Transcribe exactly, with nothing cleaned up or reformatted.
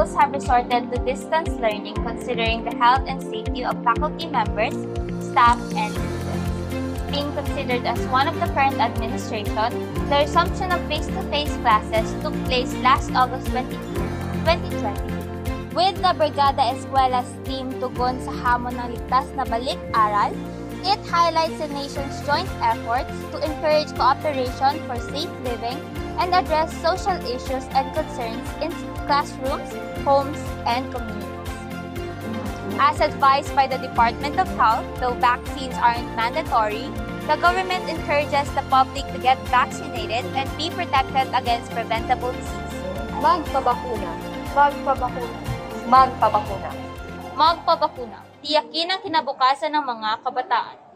schools have resorted to distance learning considering the health and safety of faculty members, staff, and students. Being considered as one of the current administration, the resumption of face-to-face classes took place last August twenty-second, twenty twenty. With the Brigada Eskwela's team tugon sa hamon ng ligtas na balik-aral, it highlights the nation's joint efforts to encourage cooperation for safe living and address social issues and concerns in classrooms, homes, and communities. As advised by the Department of Health, though vaccines aren't mandatory, the government encourages the public to get vaccinated and be protected against preventable disease. Magpabakuna. Magpabakuna. Magpabakuna. Magpabakuna. Tiyakin ang kinabukasan ng mga kabataan.